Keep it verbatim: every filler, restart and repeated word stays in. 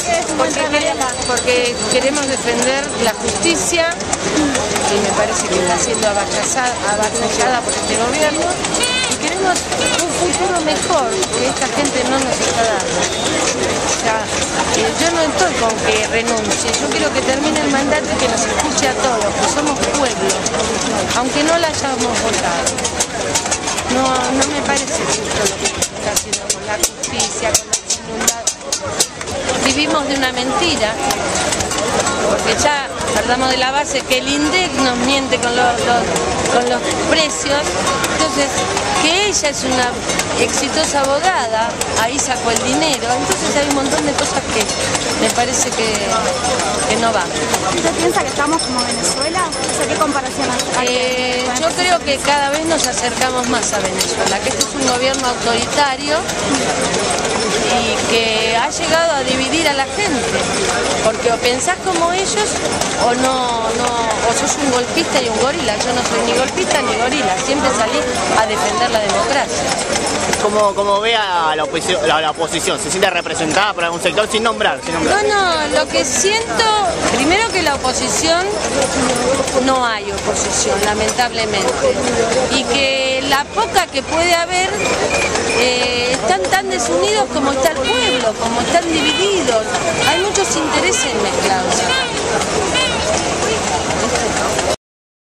Porque queremos, porque queremos defender la justicia, que me parece que está siendo avasallada, avasallada por este gobierno, y queremos un futuro mejor que esta gente no nos está dando. O sea, eh, yo no estoy con que renuncie, yo quiero que termine el mandato y que nos escuche a todos, que somos pueblo, aunque no la hayamos votado. No, no me parece justo lo que está haciendo con la justicia, con los inundados. Vivimos de una mentira, porque ya partamos de la base que el INDEC nos miente con los, los, con los precios. Entonces, que ella es una exitosa abogada, ahí sacó el dinero, entonces hay un montón de cosas que me parece que, que no van. ¿Usted piensa que estamos como Venezuela? O sea, ¿qué comparación hay? Eh, yo creo que cada vez nos acercamos más a Venezuela, que este es un gobierno autoritario y que ha llegado a dividir a la gente, porque o pensás como ellos o no, no, o sos un golpista y un gorila. Yo no soy ni golpista ni gorila, siempre salí a defender la democracia. Como, como ve a la oposición, la, la oposición, ¿se siente representada por algún sector sin nombrar? Sin nombrar? No, no, lo que siento, primero que la oposición, no hay oposición, lamentablemente, y que la poca que puede haber, eh, están tan desunidos como está el pueblo, como están divididos, hay muchos intereses mezclados.